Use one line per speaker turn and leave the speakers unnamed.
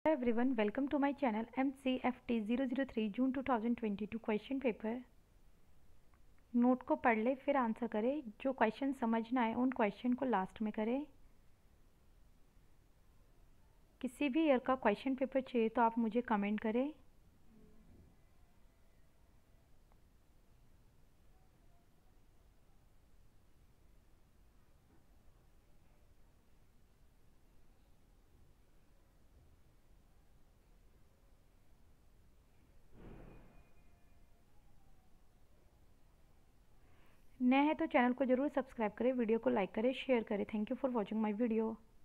Everyone, welcome to my channel MCFT 003 June 2022 question paper. Note को पढ़ ले फिर आंसर करे। जो क्वेश्चन समझ ना आए उन क्वेश्चन को लास्ट में करे। किसी भी ईयर का क्वेश्चन पेपर चाहिए तो आप मुझे कमेंट करें। नए हैं तो चैनल को जरूर सब्सक्राइब करें, वीडियो को लाइक करें, शेयर करें। Thank you for watching my video.